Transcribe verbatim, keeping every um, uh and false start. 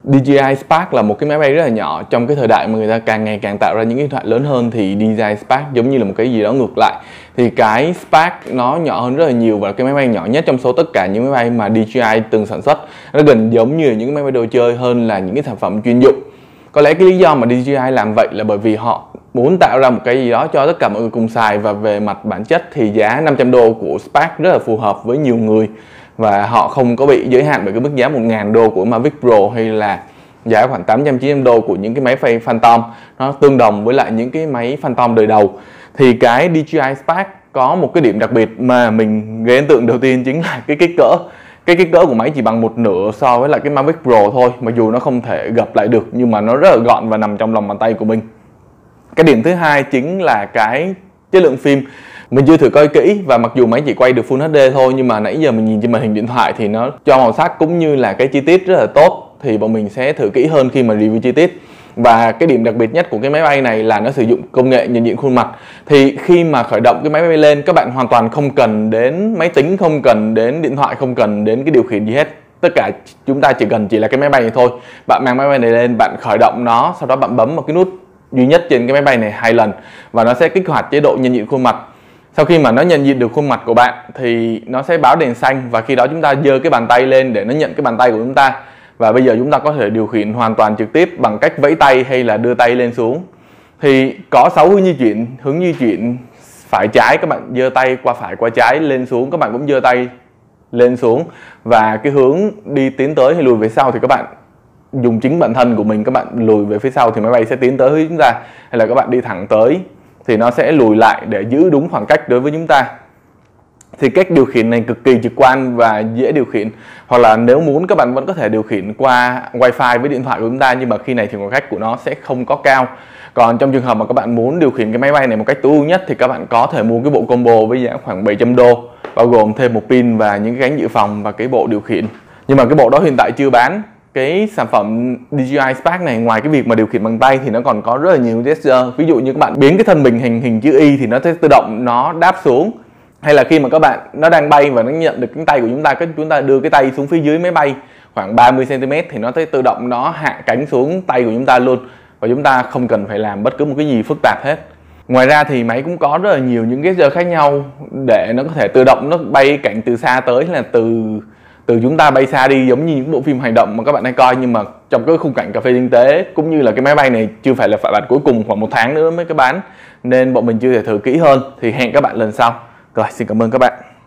đê gi i Spark là một cái máy bay rất là nhỏ. Trong cái thời đại mà người ta càng ngày càng tạo ra những cái điện thoại lớn hơn thì đê gi i Spark giống như là một cái gì đó ngược lại. Thì cái Spark nó nhỏ hơn rất là nhiều và cái máy bay nhỏ nhất trong số tất cả những máy bay mà đê gi i từng sản xuất. Nó gần giống như những cái máy bay đồ chơi hơn là những cái sản phẩm chuyên dụng. Có lẽ cái lý do mà đê gi i làm vậy là bởi vì họ muốn tạo ra một cái gì đó cho tất cả mọi người cùng xài, và về mặt bản chất thì giá năm trăm đô của Spark rất là phù hợp với nhiều người và họ không có bị giới hạn bởi cái mức giá một nghìn đô của Mavic Pro hay là giá khoảng tám trăm chín mươi đô của những cái máy phay Phantom. Nó tương đồng với lại những cái máy Phantom đời đầu. Thì cái đê gi i Spark có một cái điểm đặc biệt mà mình gây ấn tượng đầu tiên chính là cái kích cỡ. Cái kích cỡ của máy chỉ bằng một nửa so với lại cái Mavic Pro thôi, mặc dù nó không thể gập lại được nhưng mà nó rất là gọn và nằm trong lòng bàn tay của mình. Cái điểm thứ hai chính là cái chất lượng phim. Mình chưa thử coi kỹ và mặc dù máy chỉ quay được Full ết đê thôi, nhưng mà nãy giờ mình nhìn trên màn hình điện thoại thì nó cho màu sắc cũng như là cái chi tiết rất là tốt. Thì bọn mình sẽ thử kỹ hơn khi mà review chi tiết. Và cái điểm đặc biệt nhất của cái máy bay này là nó sử dụng công nghệ nhận diện khuôn mặt. Thì khi mà khởi động cái máy bay lên, các bạn hoàn toàn không cần đến máy tính, không cần đến điện thoại, không cần đến cái điều khiển gì hết. Tất cả chúng ta chỉ cần chỉ là cái máy bay này thôi. Bạn mang máy bay này lên, bạn khởi động nó, sau đó bạn bấm vào cái nút duy nhất trên cái máy bay này hai lần và nó sẽ kích hoạt chế độ nhận diện khuôn mặt. Sau khi mà nó nhận diện được khuôn mặt của bạn thì nó sẽ báo đèn xanh, và khi đó chúng ta giơ cái bàn tay lên để nó nhận cái bàn tay của chúng ta. Và bây giờ chúng ta có thể điều khiển hoàn toàn trực tiếp bằng cách vẫy tay hay là đưa tay lên xuống. Thì có sáu hướng di chuyển. Hướng di chuyển phải trái các bạn giơ tay qua phải qua trái lên xuống, các bạn cũng giơ tay lên xuống. Và cái hướng đi tiến tới hay lùi về sau thì các bạn dùng chính bản thân của mình, các bạn lùi về phía sau thì máy bay sẽ tiến tới với chúng ta, hay là các bạn đi thẳng tới thì nó sẽ lùi lại để giữ đúng khoảng cách đối với chúng ta. Thì cách điều khiển này cực kỳ trực quan và dễ điều khiển. Hoặc là nếu muốn các bạn vẫn có thể điều khiển qua wifi với điện thoại của chúng ta, nhưng mà khi này thì khoảng cách của nó sẽ không có cao. Còn trong trường hợp mà các bạn muốn điều khiển cái máy bay này một cách tối ưu nhất thì các bạn có thể mua cái bộ combo với giá khoảng bảy trăm đô, bao gồm thêm một pin và những cái gánh dự phòng và cái bộ điều khiển. Nhưng mà cái bộ đó hiện tại chưa bán. Cái sản phẩm đê gi i Spark này ngoài cái việc mà điều khiển bằng tay thì nó còn có rất là nhiều gesture. Ví dụ như các bạn biến cái thân mình hình hình chữ Y thì nó sẽ tự động nó đáp xuống. Hay là khi mà các bạn nó đang bay và nó nhận được cánh tay của chúng ta, cái chúng ta đưa cái tay xuống phía dưới máy bay khoảng ba mươi xăng ti mét thì nó sẽ tự động nó hạ cánh xuống tay của chúng ta luôn, và chúng ta không cần phải làm bất cứ một cái gì phức tạp hết. Ngoài ra thì máy cũng có rất là nhiều những gesture khác nhau để nó có thể tự động nó bay cảnh từ xa tới, hay là từ từ chúng ta bay xa đi, giống như những bộ phim hành động mà các bạn hay coi. Nhưng mà trong cái khung cảnh cà phê tinh tế cũng như là cái máy bay này chưa phải là phiên bản cuối cùng, khoảng một tháng nữa mới có bán, nên bọn mình chưa thể thử kỹ hơn. Thì hẹn các bạn lần sau. Rồi, xin cảm ơn các bạn.